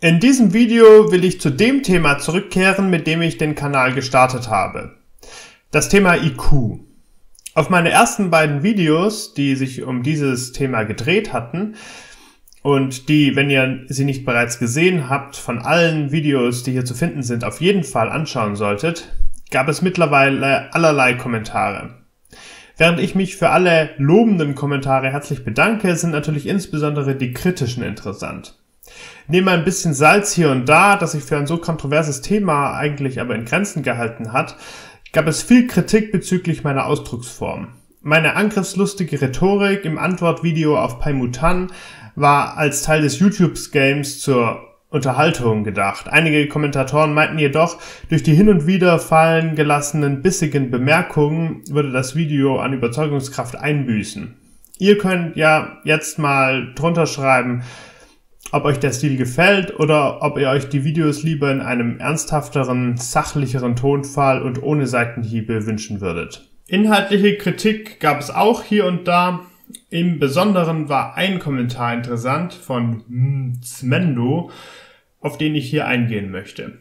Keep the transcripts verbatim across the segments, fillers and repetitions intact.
In diesem Video will ich zu dem Thema zurückkehren, mit dem ich den Kanal gestartet habe. Das Thema I Q. Auf meine ersten beiden Videos, die sich um dieses Thema gedreht hatten und die, wenn ihr sie nicht bereits gesehen habt, von allen Videos, die hier zu finden sind, auf jeden Fall anschauen solltet, gab es mittlerweile allerlei Kommentare. Während ich mich für alle lobenden Kommentare herzlich bedanke, sind natürlich insbesondere die kritischen interessant. Neben ein bisschen Salz hier und da, das sich für ein so kontroverses Thema eigentlich aber in Grenzen gehalten hat, gab es viel Kritik bezüglich meiner Ausdrucksform. Meine angriffslustige Rhetorik im Antwortvideo auf Paimutan war als Teil des YouTube-Games zur Unterhaltung gedacht. Einige Kommentatoren meinten jedoch, durch die hin und wieder fallen gelassenen bissigen Bemerkungen würde das Video an Überzeugungskraft einbüßen. Ihr könnt ja jetzt mal drunter schreiben, ob euch der Stil gefällt oder ob ihr euch die Videos lieber in einem ernsthafteren, sachlicheren Tonfall und ohne Seitenhiebe wünschen würdet. Inhaltliche Kritik gab es auch hier und da. Im Besonderen war ein Kommentar interessant von Zmendo, auf den ich hier eingehen möchte.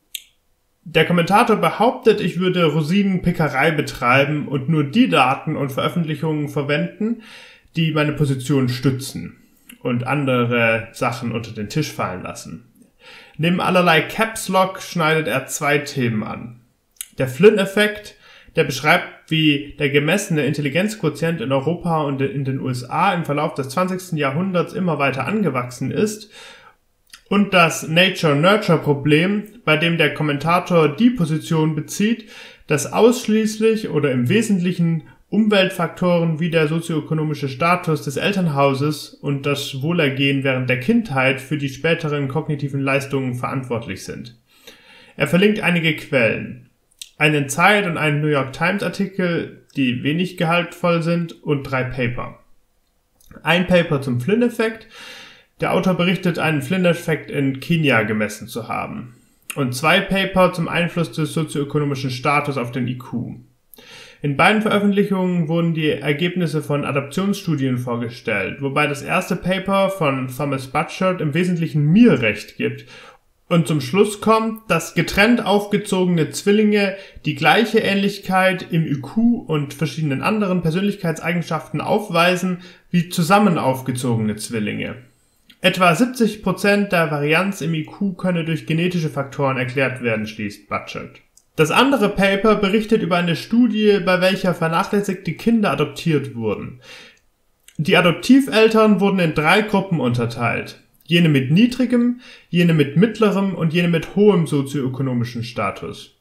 Der Kommentator behauptet, ich würde Rosinenpickerei betreiben und nur die Daten und Veröffentlichungen verwenden, die meine Position stützen und andere Sachen unter den Tisch fallen lassen. Neben allerlei Caps Lock schneidet er zwei Themen an. Der Flynn-Effekt, der beschreibt, wie der gemessene Intelligenzquotient in Europa und in den U S A im Verlauf des zwanzigsten Jahrhunderts immer weiter angewachsen ist, und das Nature-Nurture-Problem, bei dem der Kommentator die Position bezieht, dass ausschließlich oder im Wesentlichen Umweltfaktoren wie der sozioökonomische Status des Elternhauses und das Wohlergehen während der Kindheit für die späteren kognitiven Leistungen verantwortlich sind. Er verlinkt einige Quellen, einen Zeit- und einen New York Times Artikel, die wenig gehaltvoll sind, und drei Paper. Ein Paper zum Flynn-Effekt. Der Autor berichtet, einen Flynn-Effekt in Kenia gemessen zu haben. Und zwei Paper zum Einfluss des sozioökonomischen Status auf den I Q. In beiden Veröffentlichungen wurden die Ergebnisse von Adaptionsstudien vorgestellt, wobei das erste Paper von Thomas Butchert im Wesentlichen mir recht gibt und zum Schluss kommt, dass getrennt aufgezogene Zwillinge die gleiche Ähnlichkeit im I Q und verschiedenen anderen Persönlichkeitseigenschaften aufweisen wie zusammen aufgezogene Zwillinge. Etwa siebzig Prozent der Varianz im I Q könne durch genetische Faktoren erklärt werden, schließt Butchert. Das andere Paper berichtet über eine Studie, bei welcher vernachlässigte Kinder adoptiert wurden. Die Adoptiveltern wurden in drei Gruppen unterteilt. Jene mit niedrigem, jene mit mittlerem und jene mit hohem sozioökonomischen Status.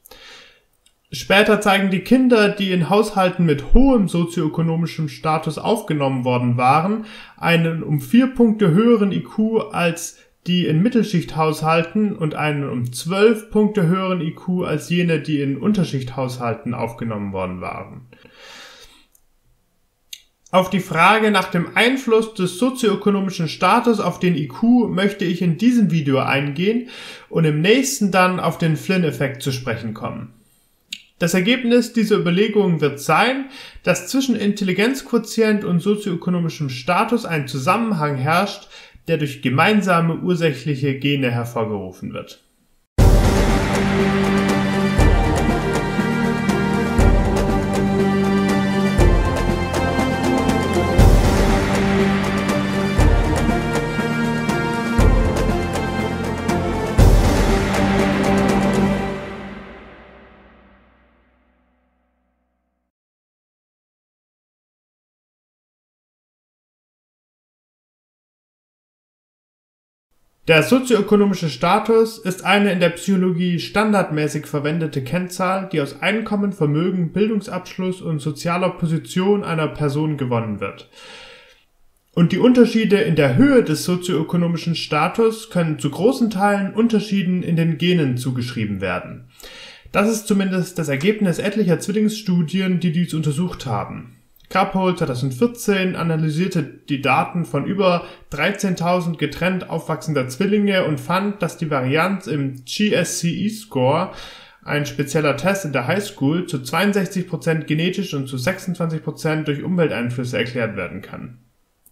Später zeigen die Kinder, die in Haushalten mit hohem sozioökonomischem Status aufgenommen worden waren, einen um vier Punkte höheren I Q als die in Mittelschichthaushalten und einen um zwölf Punkte höheren I Q als jene, die in Unterschichthaushalten aufgenommen worden waren. Auf die Frage nach dem Einfluss des sozioökonomischen Status auf den I Q möchte ich in diesem Video eingehen und im nächsten dann auf den Flynn-Effekt zu sprechen kommen. Das Ergebnis dieser Überlegungen wird sein, dass zwischen Intelligenzquotient und sozioökonomischem Status ein Zusammenhang herrscht, der durch gemeinsame ursächliche Gene hervorgerufen wird. Der sozioökonomische Status ist eine in der Psychologie standardmäßig verwendete Kennzahl, die aus Einkommen, Vermögen, Bildungsabschluss und sozialer Position einer Person gewonnen wird. Und die Unterschiede in der Höhe des sozioökonomischen Status können zu großen Teilen Unterschieden in den Genen zugeschrieben werden. Das ist zumindest das Ergebnis etlicher Zwillingsstudien, die dies untersucht haben. Krapholt zweitausendvierzehn analysierte die Daten von über dreizehntausend getrennt aufwachsender Zwillinge und fand, dass die Varianz im G S C E-Score, ein spezieller Test in der Highschool, zu zweiundsechzig Prozent genetisch und zu sechsundzwanzig Prozent durch Umwelteinflüsse erklärt werden kann.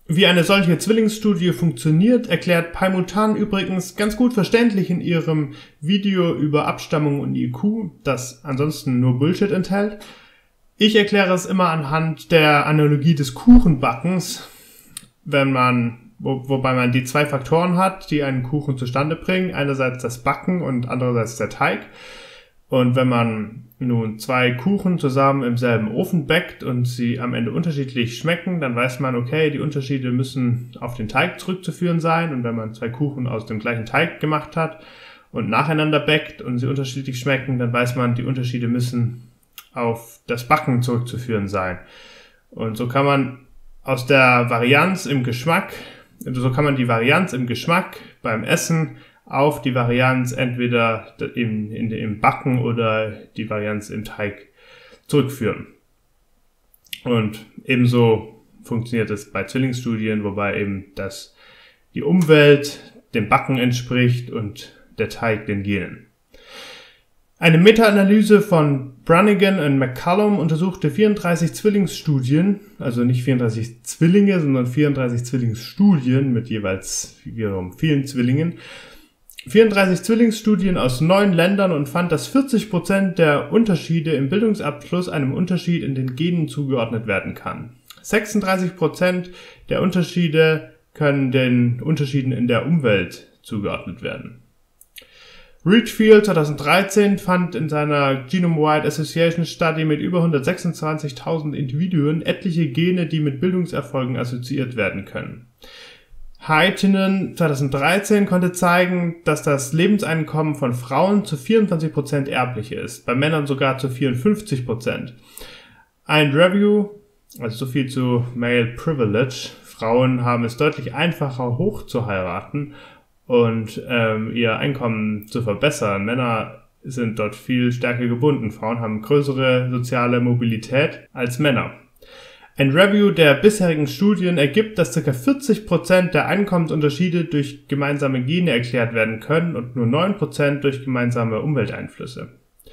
Wie eine solche Zwillingsstudie funktioniert, erklärt Pai Mutan übrigens ganz gut verständlich in ihrem Video über Abstammung und I Q, das ansonsten nur Bullshit enthält. Ich erkläre es immer anhand der Analogie des Kuchenbackens, wenn man, wo, wobei man die zwei Faktoren hat, die einen Kuchen zustande bringen, einerseits das Backen und andererseits der Teig. Und wenn man nun zwei Kuchen zusammen im selben Ofen backt und sie am Ende unterschiedlich schmecken, dann weiß man, okay, die Unterschiede müssen auf den Teig zurückzuführen sein. Und wenn man zwei Kuchen aus dem gleichen Teig gemacht hat und nacheinander backt und sie unterschiedlich schmecken, dann weiß man, die Unterschiede müssen auf das Backen zurückzuführen sein. Und so kann man aus der Varianz im Geschmack, so kann man die Varianz im Geschmack beim Essen auf die Varianz entweder im, in, im Backen oder die Varianz im Teig zurückführen. Und ebenso funktioniert es bei Zwillingsstudien, wobei eben das, die Umwelt dem Backen entspricht und der Teig den Genen. Eine Meta-Analyse von Branigan und McCallum untersuchte vierunddreißig Zwillingsstudien, also nicht vierunddreißig Zwillinge, sondern vierunddreißig Zwillingsstudien mit jeweils wiederum vielen Zwillingen. vierunddreißig Zwillingsstudien aus neun Ländern und fand, dass vierzig Prozent der Unterschiede im Bildungsabschluss einem Unterschied in den Genen zugeordnet werden kann. sechsunddreißig Prozent der Unterschiede können den Unterschieden in der Umwelt zugeordnet werden. Ridgefield zweitausenddreizehn fand in seiner Genome-Wide Association Study mit über hundertsechsundzwanzigtausend Individuen etliche Gene, die mit Bildungserfolgen assoziiert werden können. Heittinen zweitausenddreizehn konnte zeigen, dass das Lebenseinkommen von Frauen zu vierundzwanzig Prozent erblich ist, bei Männern sogar zu vierundfünfzig Prozent. Ein Review, also so viel zu Male Privilege, Frauen haben es deutlich einfacher hoch zu heiraten und ähm, ihr Einkommen zu verbessern. Männer sind dort viel stärker gebunden. Frauen haben größere soziale Mobilität als Männer. Ein Review der bisherigen Studien ergibt, dass ca. vierzig Prozent der Einkommensunterschiede durch gemeinsame Gene erklärt werden können und nur neun Prozent durch gemeinsame Umwelteinflüsse.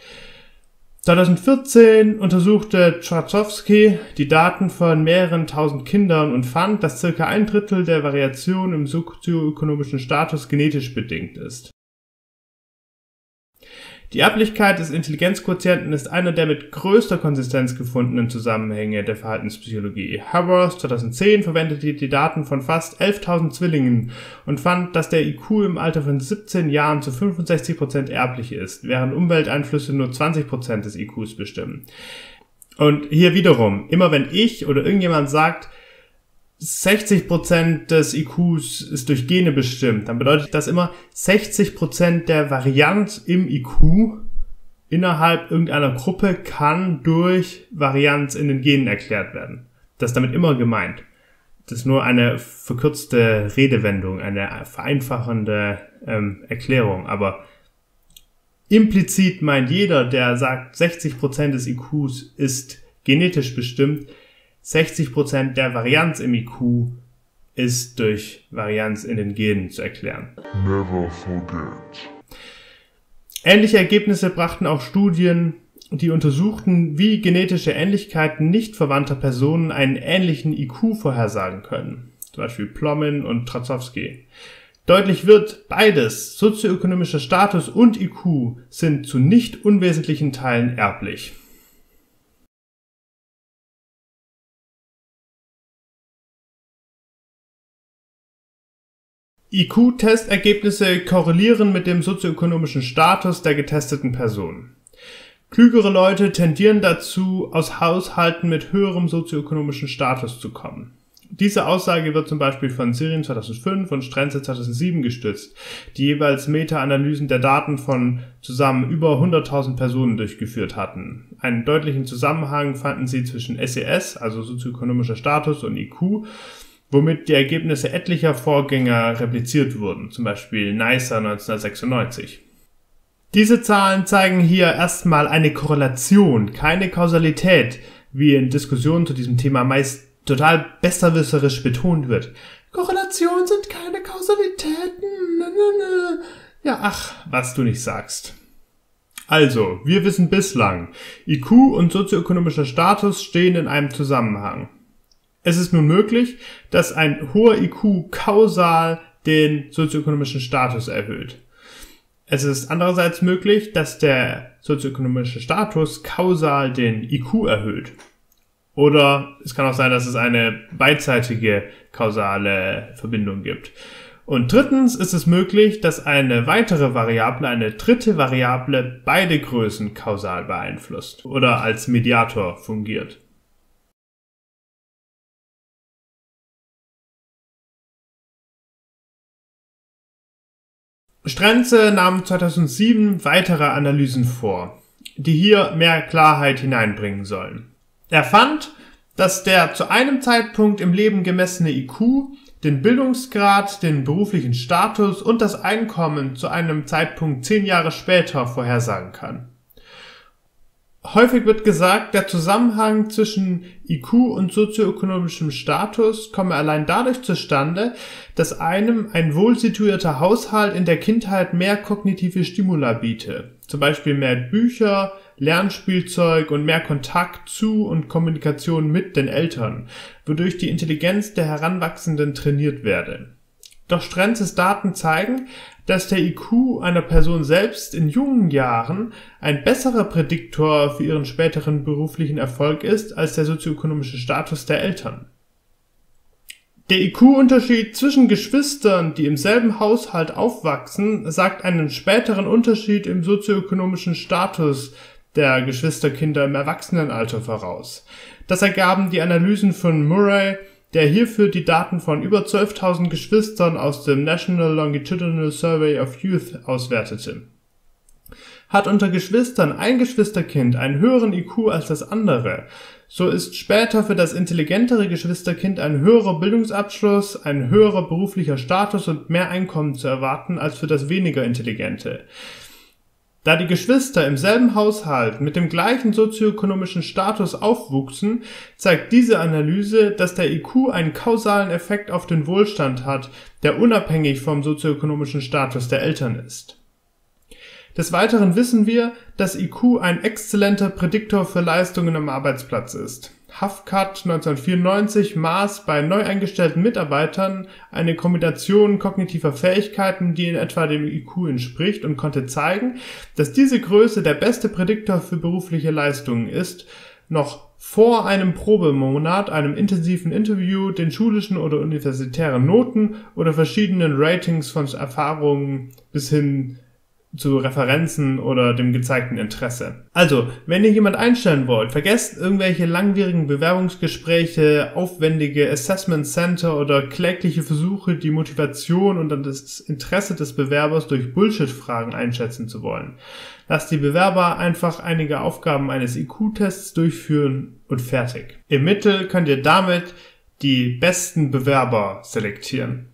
zweitausendvierzehn untersuchte Trzaskowski die Daten von mehreren tausend Kindern und fand, dass ca. ein Drittel der Variation im sozioökonomischen Status genetisch bedingt ist. Die Erblichkeit des Intelligenzquotienten ist einer der mit größter Konsistenz gefundenen Zusammenhänge der Verhaltenspsychologie. Haworth zweitausendzehn verwendete die Daten von fast elftausend Zwillingen und fand, dass der I Q im Alter von siebzehn Jahren zu fünfundsechzig Prozent erblich ist, während Umwelteinflüsse nur zwanzig Prozent des I Qs bestimmen. Und hier wiederum, immer wenn ich oder irgendjemand sagt, sechzig Prozent des I Qs ist durch Gene bestimmt, dann bedeutet das immer, sechzig Prozent der Varianz im I Q innerhalb irgendeiner Gruppe kann durch Varianz in den Genen erklärt werden. Das ist damit immer gemeint. Das ist nur eine verkürzte Redewendung, eine vereinfachende ähm, Erklärung, aber implizit meint jeder, der sagt, sechzig Prozent des I Qs ist genetisch bestimmt, sechzig Prozent der Varianz im I Q ist durch Varianz in den Genen zu erklären. Never forget. Ähnliche Ergebnisse brachten auch Studien, die untersuchten, wie genetische Ähnlichkeiten nicht verwandter Personen einen ähnlichen I Q vorhersagen können. Zum Beispiel Plomin und Trzaskowski. Deutlich wird, beides, sozioökonomischer Status und I Q, sind zu nicht unwesentlichen Teilen erblich. I Q-Testergebnisse korrelieren mit dem sozioökonomischen Status der getesteten Person. Klügere Leute tendieren dazu, aus Haushalten mit höherem sozioökonomischen Status zu kommen. Diese Aussage wird zum Beispiel von Sirin zweitausendfünf und Strenzel zweitausendsieben gestützt, die jeweils Meta-Analysen der Daten von zusammen über hunderttausend Personen durchgeführt hatten. Einen deutlichen Zusammenhang fanden sie zwischen S E S, also sozioökonomischer Status, und I Q, womit die Ergebnisse etlicher Vorgänger repliziert wurden, zum Beispiel Neisser neunzehnhundertsechsundneunzig. Diese Zahlen zeigen hier erstmal eine Korrelation, keine Kausalität, wie in Diskussionen zu diesem Thema meist total besserwisserisch betont wird. Korrelationen sind keine Kausalitäten. Ja, ach, was du nicht sagst. Also, wir wissen bislang, I Q und sozioökonomischer Status stehen in einem Zusammenhang. Es ist nun möglich, dass ein hoher I Q kausal den sozioökonomischen Status erhöht. Es ist andererseits möglich, dass der sozioökonomische Status kausal den I Q erhöht. Oder es kann auch sein, dass es eine beidseitige kausale Verbindung gibt. Und drittens ist es möglich, dass eine weitere Variable, eine dritte Variable, beide Größen kausal beeinflusst oder als Mediator fungiert. Strenze nahm zweitausendsieben weitere Analysen vor, die hier mehr Klarheit hineinbringen sollen. Er fand, dass der zu einem Zeitpunkt im Leben gemessene I Q den Bildungsgrad, den beruflichen Status und das Einkommen zu einem Zeitpunkt zehn Jahre später vorhersagen kann. Häufig wird gesagt, der Zusammenhang zwischen I Q und sozioökonomischem Status komme allein dadurch zustande, dass einem ein wohlsituierter Haushalt in der Kindheit mehr kognitive Stimula biete, zum Beispiel mehr Bücher, Lernspielzeug und mehr Kontakt zu und Kommunikation mit den Eltern, wodurch die Intelligenz der Heranwachsenden trainiert werde. Doch Strenzes Daten zeigen, dass der I Q einer Person selbst in jungen Jahren ein besserer Prädiktor für ihren späteren beruflichen Erfolg ist als der sozioökonomische Status der Eltern. Der I Q-Unterschied zwischen Geschwistern, die im selben Haushalt aufwachsen, sagt einen späteren Unterschied im sozioökonomischen Status der Geschwisterkinder im Erwachsenenalter voraus. Das ergaben die Analysen von Murray, der hierfür die Daten von über zwölftausend Geschwistern aus dem National Longitudinal Survey of Youth auswertete. Hat unter Geschwistern ein Geschwisterkind einen höheren I Q als das andere, so ist später für das intelligentere Geschwisterkind ein höherer Bildungsabschluss, ein höherer beruflicher Status und mehr Einkommen zu erwarten als für das weniger intelligente. Da die Geschwister im selben Haushalt mit dem gleichen sozioökonomischen Status aufwuchsen, zeigt diese Analyse, dass der I Q einen kausalen Effekt auf den Wohlstand hat, der unabhängig vom sozioökonomischen Status der Eltern ist. Des Weiteren wissen wir, dass I Q ein exzellenter Prädiktor für Leistungen am Arbeitsplatz ist. Hafkat neunzehnhundertvierundneunzig maß bei neu eingestellten Mitarbeitern eine Kombination kognitiver Fähigkeiten, die in etwa dem I Q entspricht, und konnte zeigen, dass diese Größe der beste Prädiktor für berufliche Leistungen ist, noch vor einem Probemonat, einem intensiven Interview, den schulischen oder universitären Noten oder verschiedenen Ratings von Erfahrungen bis hin zu Referenzen oder dem gezeigten Interesse. Also, wenn ihr jemand einstellen wollt, vergesst irgendwelche langwierigen Bewerbungsgespräche, aufwendige Assessment Center oder klägliche Versuche, die Motivation und dann das Interesse des Bewerbers durch Bullshit-Fragen einschätzen zu wollen. Lasst die Bewerber einfach einige Aufgaben eines I Q-Tests durchführen und fertig. Im Mittel könnt ihr damit die besten Bewerber selektieren.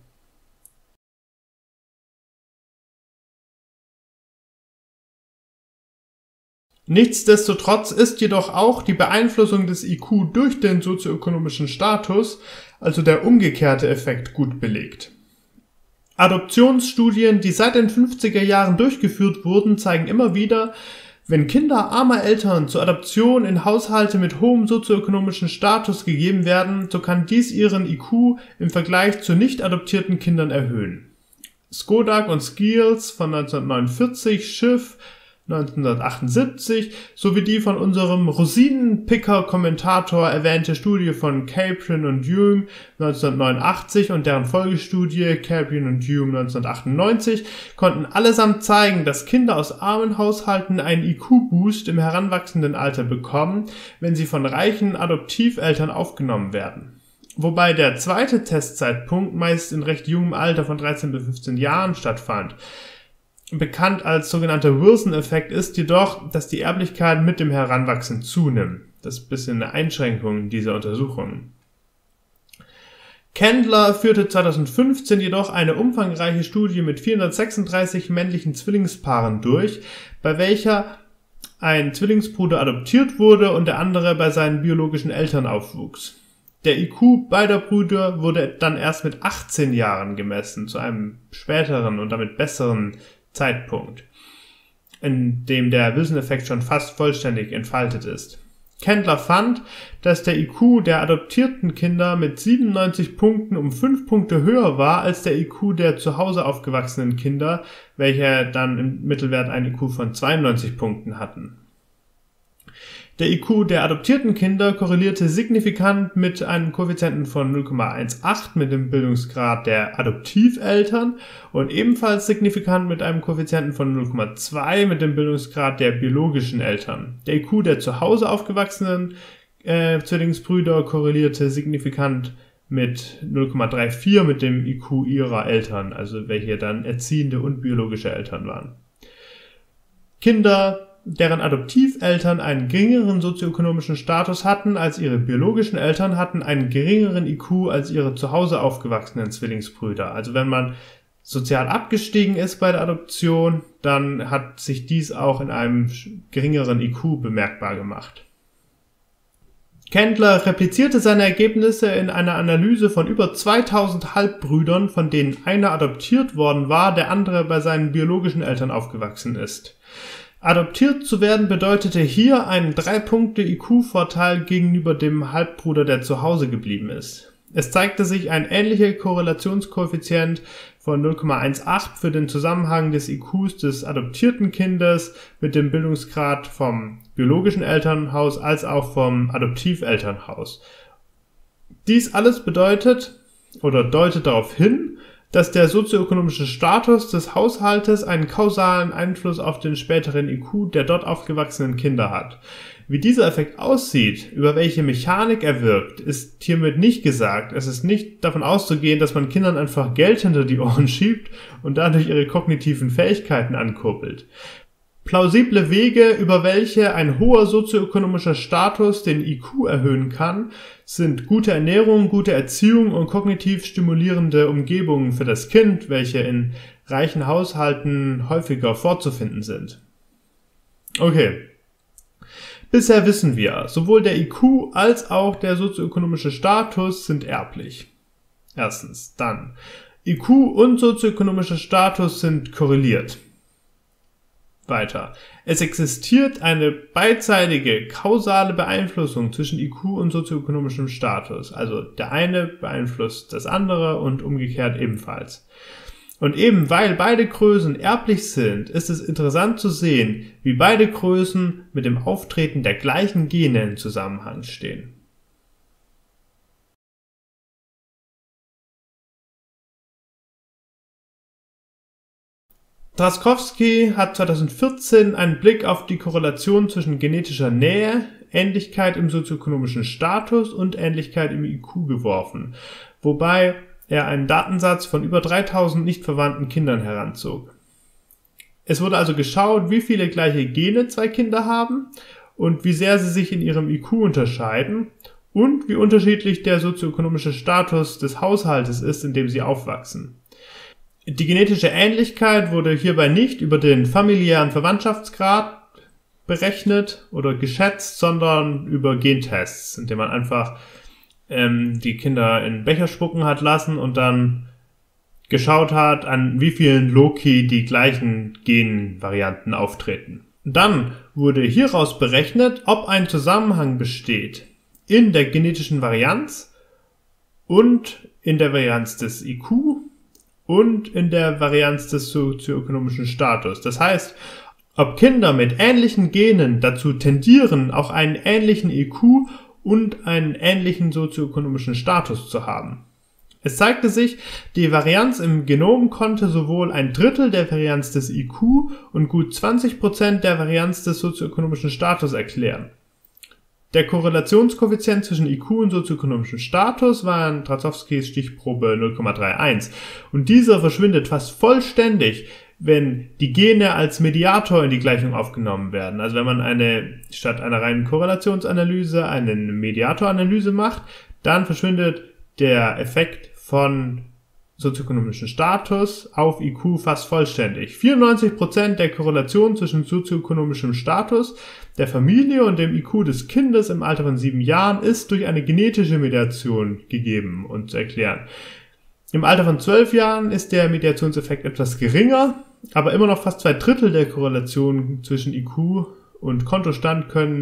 Nichtsdestotrotz ist jedoch auch die Beeinflussung des I Q durch den sozioökonomischen Status, also der umgekehrte Effekt, gut belegt. Adoptionsstudien, die seit den fünfziger Jahren durchgeführt wurden, zeigen immer wieder, wenn Kinder armer Eltern zur Adoption in Haushalte mit hohem sozioökonomischen Status gegeben werden, so kann dies ihren I Q im Vergleich zu nicht adoptierten Kindern erhöhen. Skodak und Skeels von neunzehnhundertneunundvierzig, Schiff neunzehnhundertachtundsiebzig sowie die von unserem Rosinenpicker-Kommentator erwähnte Studie von Capron und Hume neunzehnhundertneunundachtzig und deren Folgestudie Capron und Hume neunzehnhundertachtundneunzig konnten allesamt zeigen, dass Kinder aus armen Haushalten einen I Q-Boost im heranwachsenden Alter bekommen, wenn sie von reichen Adoptiveltern aufgenommen werden. Wobei der zweite Testzeitpunkt meist in recht jungem Alter von dreizehn bis fünfzehn Jahren stattfand. Bekannt als sogenannter Wilson-Effekt ist jedoch, dass die Erblichkeit mit dem Heranwachsen zunimmt. Das ist ein bisschen eine Einschränkung dieser Untersuchungen. Candler führte zweitausendfünfzehn jedoch eine umfangreiche Studie mit vierhundertsechsunddreißig männlichen Zwillingspaaren durch, bei welcher ein Zwillingsbruder adoptiert wurde und der andere bei seinen biologischen Eltern aufwuchs. Der I Q beider Brüder wurde dann erst mit achtzehn Jahren gemessen, zu einem späteren und damit besseren Zeitpunkt, in dem der Wilson-Effekt schon fast vollständig entfaltet ist. Kendler fand, dass der I Q der adoptierten Kinder mit siebenundneunzig Punkten um fünf Punkte höher war als der I Q der zu Hause aufgewachsenen Kinder, welche dann im Mittelwert einen I Q von zweiundneunzig Punkten hatten. Der I Q der adoptierten Kinder korrelierte signifikant mit einem Koeffizienten von null Komma achtzehn mit dem Bildungsgrad der Adoptiveltern und ebenfalls signifikant mit einem Koeffizienten von null Komma zwei mit dem Bildungsgrad der biologischen Eltern. Der I Q der zu Hause aufgewachsenen äh, Zwillingsbrüder korrelierte signifikant mit null Komma vierunddreißig mit dem I Q ihrer Eltern, also welche dann erziehende und biologische Eltern waren. Kinder, deren Adoptiveltern einen geringeren sozioökonomischen Status hatten als ihre biologischen Eltern, hatten einen geringeren I Q als ihre zu Hause aufgewachsenen Zwillingsbrüder. Also wenn man sozial abgestiegen ist bei der Adoption, dann hat sich dies auch in einem geringeren I Q bemerkbar gemacht. Kendler replizierte seine Ergebnisse in einer Analyse von über zweitausend Halbbrüdern, von denen einer adoptiert worden war, der andere bei seinen biologischen Eltern aufgewachsen ist. Adoptiert zu werden bedeutete hier einen drei Punkte I Q-Vorteil gegenüber dem Halbbruder, der zu Hause geblieben ist. Es zeigte sich ein ähnlicher Korrelationskoeffizient von null Komma achtzehn für den Zusammenhang des I Qs des adoptierten Kindes mit dem Bildungsgrad vom biologischen Elternhaus als auch vom Adoptivelternhaus. Dies alles bedeutet oder deutet darauf hin, dass der sozioökonomische Status des Haushaltes einen kausalen Einfluss auf den späteren I Q der dort aufgewachsenen Kinder hat. Wie dieser Effekt aussieht, über welche Mechanik er wirkt, ist hiermit nicht gesagt. Es ist nicht davon auszugehen, dass man Kindern einfach Geld hinter die Ohren schiebt und dadurch ihre kognitiven Fähigkeiten ankurbelt. Plausible Wege, über welche ein hoher sozioökonomischer Status den I Q erhöhen kann, sind gute Ernährung, gute Erziehung und kognitiv stimulierende Umgebungen für das Kind, welche in reichen Haushalten häufiger vorzufinden sind. Okay. Bisher wissen wir, sowohl der I Q als auch der sozioökonomische Status sind erblich. Erstens. Dann. I Q und sozioökonomischer Status sind korreliert. Weiter. Es existiert eine beidseitige kausale Beeinflussung zwischen I Q und sozioökonomischem Status. Also der eine beeinflusst das andere und umgekehrt ebenfalls. Und eben weil beide Größen erblich sind, ist es interessant zu sehen, wie beide Größen mit dem Auftreten der gleichen Gene in Zusammenhang stehen. Drazkowski hat zweitausendvierzehn einen Blick auf die Korrelation zwischen genetischer Nähe, Ähnlichkeit im sozioökonomischen Status und Ähnlichkeit im I Q geworfen, wobei er einen Datensatz von über dreitausend nicht verwandten Kindern heranzog. Es wurde also geschaut, wie viele gleiche Gene zwei Kinder haben und wie sehr sie sich in ihrem I Q unterscheiden und wie unterschiedlich der sozioökonomische Status des Haushaltes ist, in dem sie aufwachsen. Die genetische Ähnlichkeit wurde hierbei nicht über den familiären Verwandtschaftsgrad berechnet oder geschätzt, sondern über Gentests, indem man einfach ähm, die Kinder in Becher spucken hat lassen und dann geschaut hat, an wie vielen Loci die gleichen Genvarianten auftreten. Dann wurde hieraus berechnet, ob ein Zusammenhang besteht in der genetischen Varianz und in der Varianz des I Q und in der Varianz des sozioökonomischen Status. Das heißt, ob Kinder mit ähnlichen Genen dazu tendieren, auch einen ähnlichen I Q und einen ähnlichen sozioökonomischen Status zu haben. Es zeigte sich, die Varianz im Genom konnte sowohl ein Drittel der Varianz des I Q und gut zwanzig Prozent der Varianz des sozioökonomischen Status erklären. Der Korrelationskoeffizient zwischen I Q und sozioökonomischem Status war in Drazkowskis Stichprobe null Komma einunddreißig und dieser verschwindet fast vollständig, wenn die Gene als Mediator in die Gleichung aufgenommen werden. Also wenn man eine statt einer reinen Korrelationsanalyse eine Mediatoranalyse macht, dann verschwindet der Effekt von sozioökonomischen Status auf I Q fast vollständig. vierundneunzig Prozent der Korrelation zwischen sozioökonomischem Status der Familie und dem I Q des Kindes im Alter von sieben Jahren ist durch eine genetische Mediation gegeben und zu erklären. Im Alter von zwölf Jahren ist der Mediationseffekt etwas geringer, aber immer noch fast zwei Drittel der Korrelation zwischen I Q und Kontostand können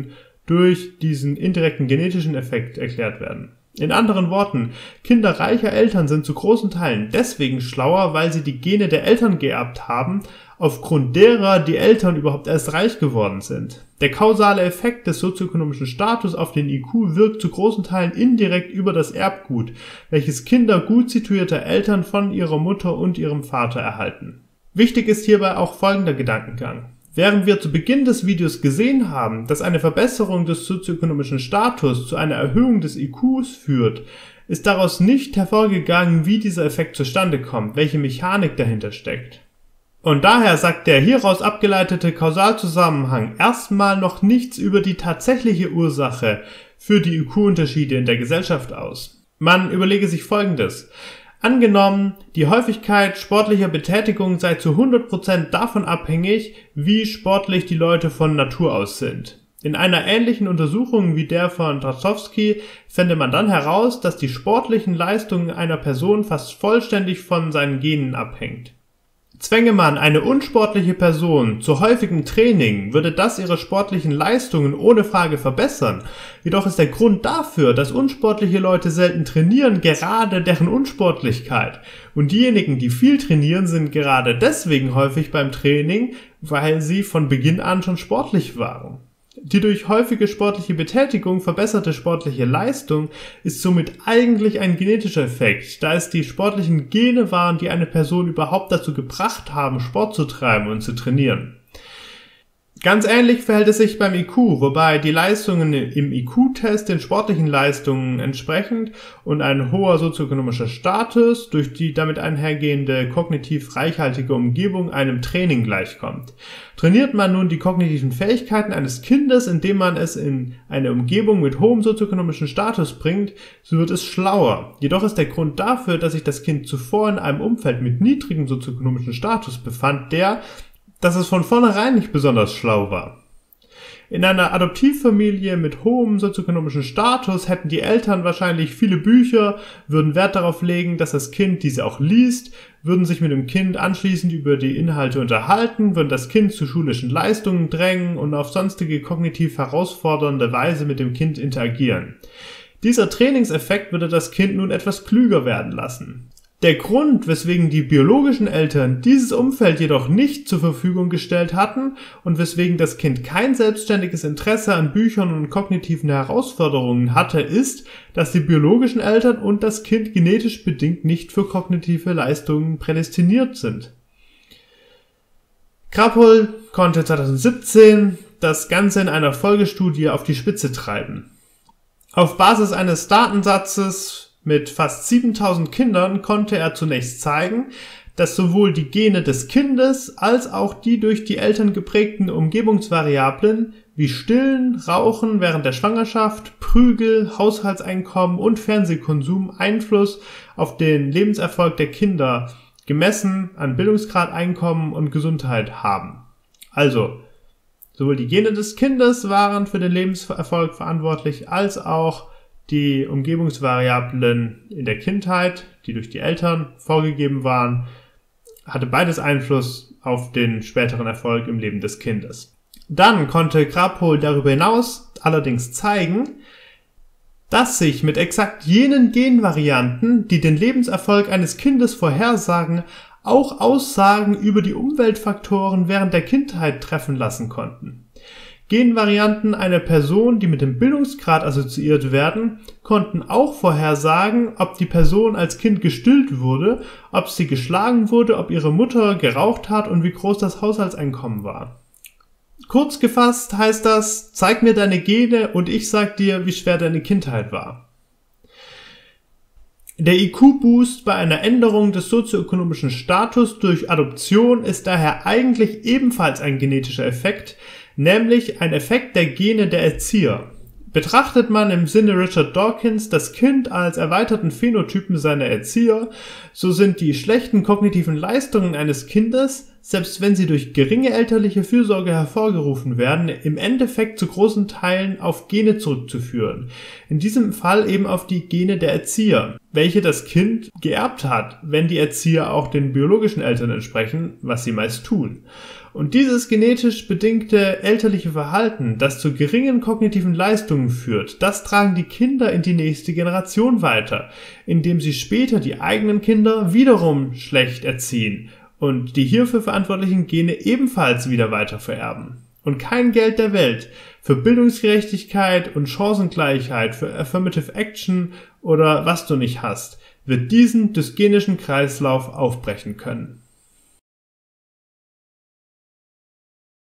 durch diesen indirekten genetischen Effekt erklärt werden. In anderen Worten, Kinder reicher Eltern sind zu großen Teilen deswegen schlauer, weil sie die Gene der Eltern geerbt haben, aufgrund derer die Eltern überhaupt erst reich geworden sind. Der kausale Effekt des sozioökonomischen Status auf den I Q wirkt zu großen Teilen indirekt über das Erbgut, welches Kinder gut situierter Eltern von ihrer Mutter und ihrem Vater erhalten. Wichtig ist hierbei auch folgender Gedankengang. Während wir zu Beginn des Videos gesehen haben, dass eine Verbesserung des sozioökonomischen Status zu einer Erhöhung des I Qs führt, ist daraus nicht hervorgegangen, wie dieser Effekt zustande kommt, welche Mechanik dahinter steckt. Und daher sagt der hieraus abgeleitete Kausalzusammenhang erstmal noch nichts über die tatsächliche Ursache für die I Q-Unterschiede in der Gesellschaft aus. Man überlege sich Folgendes. Angenommen, die Häufigkeit sportlicher Betätigung sei zu hundert Prozent davon abhängig, wie sportlich die Leute von Natur aus sind. In einer ähnlichen Untersuchung wie der von Drazowski fände man dann heraus, dass die sportlichen Leistungen einer Person fast vollständig von seinen Genen abhängt. Zwänge man eine unsportliche Person zu häufigem Training, würde das ihre sportlichen Leistungen ohne Frage verbessern. Jedoch ist der Grund dafür, dass unsportliche Leute selten trainieren, gerade deren Unsportlichkeit. Und diejenigen, die viel trainieren, sind gerade deswegen häufig beim Training, weil sie von Beginn an schon sportlich waren. Die durch häufige sportliche Betätigung verbesserte sportliche Leistung ist somit eigentlich ein genetischer Effekt, da es die sportlichen Gene waren, die eine Person überhaupt dazu gebracht haben, Sport zu treiben und zu trainieren. Ganz ähnlich verhält es sich beim I Q, wobei die Leistungen im I Q-Test den sportlichen Leistungen entsprechend und ein hoher sozioökonomischer Status durch die damit einhergehende kognitiv reichhaltige Umgebung einem Training gleichkommt. Trainiert man nun die kognitiven Fähigkeiten eines Kindes, indem man es in eine Umgebung mit hohem sozioökonomischen Status bringt, so wird es schlauer. Jedoch ist der Grund dafür, dass sich das Kind zuvor in einem Umfeld mit niedrigem sozioökonomischen Status befand, der, dass es von vornherein nicht besonders schlau war. In einer Adoptivfamilie mit hohem sozioökonomischen Status hätten die Eltern wahrscheinlich viele Bücher, würden Wert darauf legen, dass das Kind diese auch liest, würden sich mit dem Kind anschließend über die Inhalte unterhalten, würden das Kind zu schulischen Leistungen drängen und auf sonstige kognitiv herausfordernde Weise mit dem Kind interagieren. Dieser Trainingseffekt würde das Kind nun etwas klüger werden lassen. Der Grund, weswegen die biologischen Eltern dieses Umfeld jedoch nicht zur Verfügung gestellt hatten und weswegen das Kind kein selbstständiges Interesse an Büchern und kognitiven Herausforderungen hatte, ist, dass die biologischen Eltern und das Kind genetisch bedingt nicht für kognitive Leistungen prädestiniert sind. Kraphol konnte zweitausendsiebzehn das Ganze in einer Folgestudie auf die Spitze treiben. Auf Basis eines Datensatzes mit fast siebentausend Kindern konnte er zunächst zeigen, dass sowohl die Gene des Kindes als auch die durch die Eltern geprägten Umgebungsvariablen wie Stillen, Rauchen während der Schwangerschaft, Prügel, Haushaltseinkommen und Fernsehkonsum Einfluss auf den Lebenserfolg der Kinder gemessen an Bildungsgrad, Einkommen und Gesundheit haben. Also, sowohl die Gene des Kindes waren für den Lebenserfolg verantwortlich, als auch die Umgebungsvariablen in der Kindheit, die durch die Eltern vorgegeben waren, hatte beides Einfluss auf den späteren Erfolg im Leben des Kindes. Dann konnte Kraphol darüber hinaus allerdings zeigen, dass sich mit exakt jenen Genvarianten, die den Lebenserfolg eines Kindes vorhersagen, auch Aussagen über die Umweltfaktoren während der Kindheit treffen lassen konnten. Genvarianten einer Person, die mit dem Bildungsgrad assoziiert werden, konnten auch vorhersagen, ob die Person als Kind gestillt wurde, ob sie geschlagen wurde, ob ihre Mutter geraucht hat und wie groß das Haushaltseinkommen war. Kurz gefasst heißt das, zeig mir deine Gene und ich sag dir, wie schwer deine Kindheit war. Der I Q-Boost bei einer Änderung des sozioökonomischen Status durch Adoption ist daher eigentlich ebenfalls ein genetischer Effekt, nämlich ein Effekt der Gene der Erzieher. Betrachtet man im Sinne Richard Dawkins das Kind als erweiterten Phänotypen seiner Erzieher, so sind die schlechten kognitiven Leistungen eines Kindes selbst wenn sie durch geringe elterliche Fürsorge hervorgerufen werden, im Endeffekt zu großen Teilen auf Gene zurückzuführen. In diesem Fall eben auf die Gene der Erzieher, welche das Kind geerbt hat, wenn die Erzieher auch den biologischen Eltern entsprechen, was sie meist tun. Und dieses genetisch bedingte elterliche Verhalten, das zu geringen kognitiven Leistungen führt, das tragen die Kinder in die nächste Generation weiter, indem sie später die eigenen Kinder wiederum schlecht erziehen und die hierfür verantwortlichen Gene ebenfalls wieder weiter vererben. Und kein Geld der Welt für Bildungsgerechtigkeit und Chancengleichheit, für Affirmative Action oder was du nicht hast, wird diesen dysgenischen Kreislauf aufbrechen können.